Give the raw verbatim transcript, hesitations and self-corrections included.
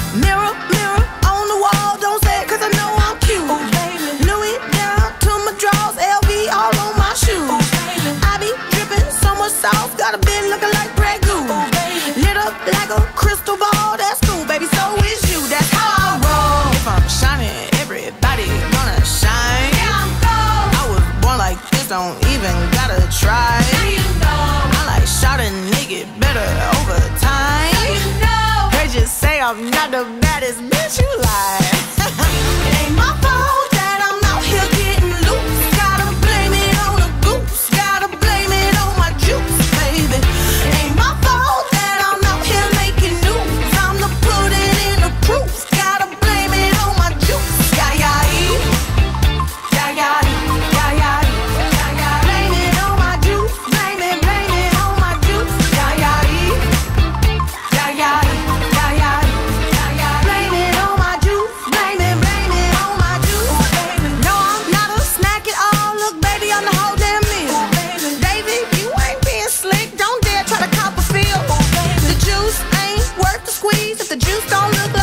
Mirror, mirror on the wall, don't say it cause I know I'm cute. Ooh, baby. Louis down to my drawers, L V all on my shoes. Ooh, I be dripping so much sauce, got a bit looking like Grey Goose. Ooh, lit up like a crystal ball, that's cool, baby, so is you, that's how I roll. If I'm shining, everybody gonna shine. Yeah, I'm gold. I was born like this, don't even gotta try. Now you know. I like shot a nigga better over time. Now you know. Heard you say I'm not the baddest bitch, you lie. It ain't my fault that I'm out here getting loose. Gotta blame it on the goose, gotta blame it on my juice, baby. It ain't my fault that I'm out here making news. I'm the put it in the proof. Gotta blame it on my juice. Yeah, yeah, yeah, yeah, yeah, yeah, yeah. Blame it on my juice. Blame it, blame it on my juice. Yeah, yeah, yeah, yeah, yeah, yeah, yeah. Blame it on my juice. Blame it, blame it on my juice. No, I'm not a snack at all. Look, baby, I'm the whole damn meal. David, you ain't being slick. Don't dare try to cop a feel. The juice ain't worth the squeeze if the juice don't look